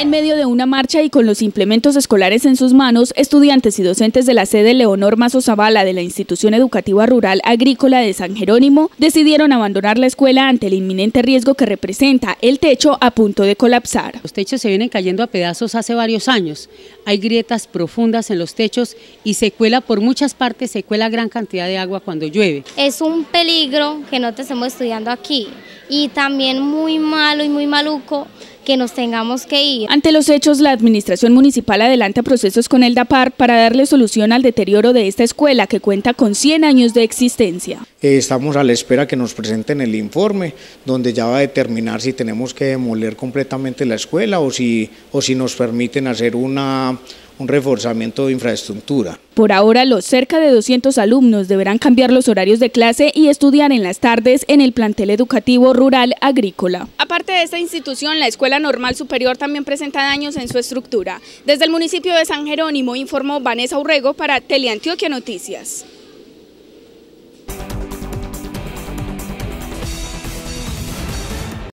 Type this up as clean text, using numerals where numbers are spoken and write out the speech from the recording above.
En medio de una marcha y con los implementos escolares en sus manos, estudiantes y docentes de la sede Leonor Mazo Zavala de la Institución Educativa Rural Agrícola de San Jerónimo decidieron abandonar la escuela ante el inminente riesgo que representa el techo a punto de colapsar. Los techos se vienen cayendo a pedazos hace varios años. Hay grietas profundas en los techos y se cuela por muchas partes, se cuela gran cantidad de agua cuando llueve. Es un peligro que no estemos estudiando aquí y también muy malo y muy maluco que nos tengamos que ir. Ante los hechos, la administración municipal adelanta procesos con el DAPAR para darle solución al deterioro de esta escuela que cuenta con 100 años de existencia. Estamos a la espera que nos presenten el informe donde ya va a determinar si tenemos que demoler completamente la escuela o si nos permiten hacer un reforzamiento de infraestructura. Por ahora, los cerca de 200 alumnos deberán cambiar los horarios de clase y estudiar en las tardes en el plantel educativo rural agrícola. Aparte de esta institución, la Escuela Normal Superior también presenta daños en su estructura. Desde el municipio de San Jerónimo informó Vanessa Urrego para Teleantioquia Noticias.